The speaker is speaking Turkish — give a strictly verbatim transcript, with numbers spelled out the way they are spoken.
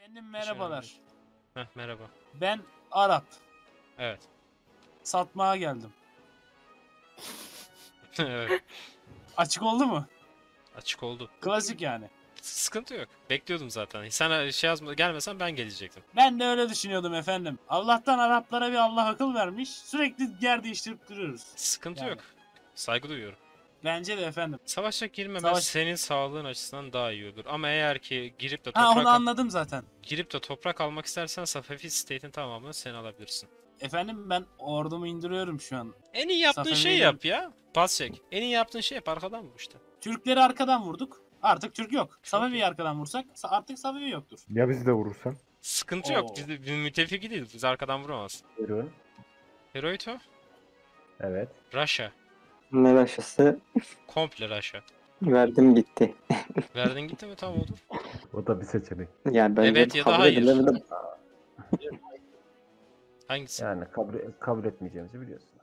Efendim merhabalar. Heh, merhaba. Ben Arap. Evet. Satmaya geldim. Evet. Açık oldu mu? Açık oldu. Klasik yani. Sıkıntı yok. Bekliyordum zaten. Sen şey yazma gelmesen ben gelecektim. Ben de öyle düşünüyordum efendim. Allah'tan Araplara bir Allah akıl vermiş. Sürekli yer değiştirip duruyoruz. Sıkıntı Yani. yok. Saygı duyuyorum. Bence de efendim. Savaşa girmemen Savaş... senin sağlığın açısından daha iyi olur. Ama eğer ki girip de Ha onu toprak anladım zaten. girip de toprak almak istersen Safavi State'in tamamını sen alabilirsin. Efendim ben ordumu indiriyorum şu an. En iyi yaptığın Safavi'ye şey gel- yap ya. Pas çek. En iyi yaptığın şey yap. Arkadan vur işte. Türkleri arkadan vurduk. Artık Türk yok. Çok Safavi'yi iyi. arkadan vursak sa- artık Safavi yoktur. Ya bizi de vurursan? Sıkıntı Oo. yok. Biz, biz müttefiki değiliz. Biz arkadan vuramaz. Buyurun. Hirohito? Evet. Russia. Ne aşısı Komple Russia. verdim gitti. Verdin gitti mi? Tamam olur. O da bir seçenek. Yani bence Evet ya da kabul hayır. edilebilir. Hangisi? Yani kabul, kabul etmeyeceğimizi biliyorsun.